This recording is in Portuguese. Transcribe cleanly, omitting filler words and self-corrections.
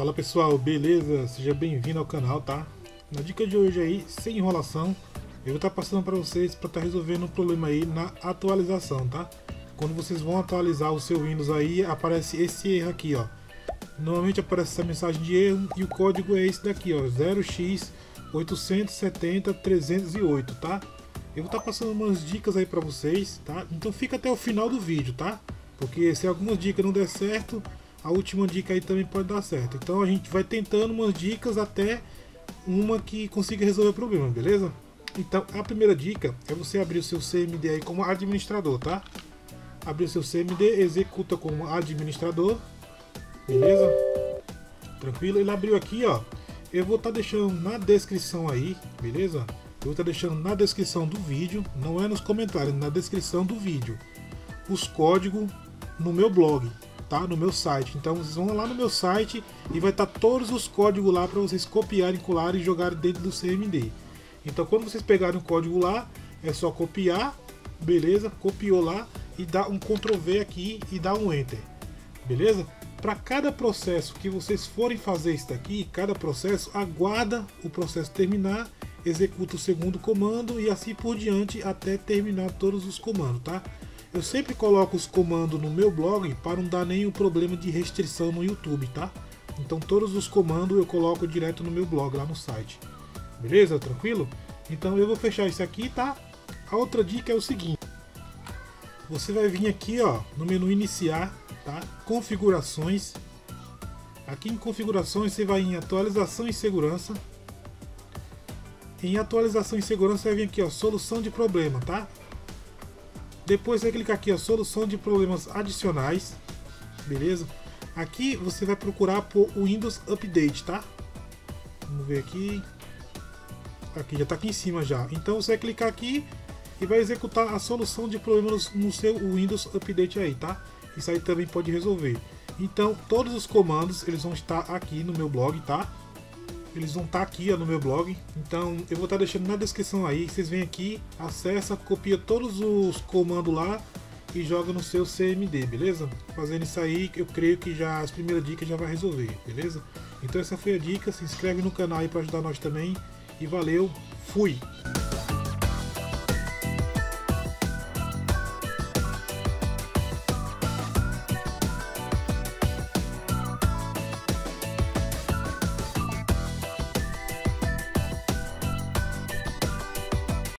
Fala pessoal, beleza? Seja bem-vindo ao canal, tá? Na dica de hoje aí, sem enrolação, eu vou estar passando para vocês para estar resolvendo um problema aí na atualização, tá? Quando vocês vão atualizar o seu Windows aí, aparece esse erro aqui, ó. Normalmente aparece essa mensagem de erro e o código é esse daqui, ó, 0x870308, tá? Eu vou estar passando umas dicas aí para vocês, tá? Então fica até o final do vídeo, tá? Porque se algumas dicas não der certo, a última dica aí também pode dar certo. Então a gente vai tentando umas dicas até uma que consiga resolver o problema, beleza? Então a primeira dica é você abrir o seu CMD aí como administrador, tá? Abrir o seu CMD, executa como administrador, beleza? Tranquilo? Ele abriu aqui, ó. Eu vou estar deixando na descrição aí, beleza? Eu vou estar deixando na descrição do vídeo, não é nos comentários, na descrição do vídeo, os códigos no meu blog, tá? No meu site. Então vocês vão lá no meu site e vai estar todos os códigos lá para vocês copiarem, colarem e jogarem dentro do CMD. Então quando vocês pegarem o código lá, é só copiar, beleza? Copiou lá e dá um Ctrl V aqui e dá um Enter, beleza? Para cada processo que vocês forem fazer isso daqui, cada processo, aguarda o processo terminar, executa o segundo comando e assim por diante até terminar todos os comandos, tá? Eu sempre coloco os comandos no meu blog para não dar nenhum problema de restrição no YouTube, tá? Então todos os comandos eu coloco direto no meu blog lá no site, beleza? Tranquilo? Então eu vou fechar isso aqui, tá? A outra dica é o seguinte: você vai vir aqui, ó, no menu iniciar, tá? Configurações. Aqui em configurações você vai em atualização e segurança. Em atualização e segurança você vai vir aqui, ó, solução de problema, tá? Depois você vai clicar aqui, ó, solução de problemas adicionais, beleza? Aqui você vai procurar por Windows Update, tá? Vamos ver aqui. Aqui já tá aqui em cima já. Então você vai clicar aqui e vai executar a solução de problemas no seu Windows Update aí, tá? Isso aí também pode resolver. Então todos os comandos eles vão estar aqui no meu blog, tá? Eles vão estar aqui, ó, no meu blog. Então eu vou estar deixando na descrição aí. Vocês vêm aqui, acessa, copia todos os comandos lá e joga no seu CMD, beleza? Fazendo isso aí, eu creio que já as primeiras dicas já vai resolver, beleza? Então essa foi a dica. Se inscreve no canal aí para ajudar nós também. E valeu, fui!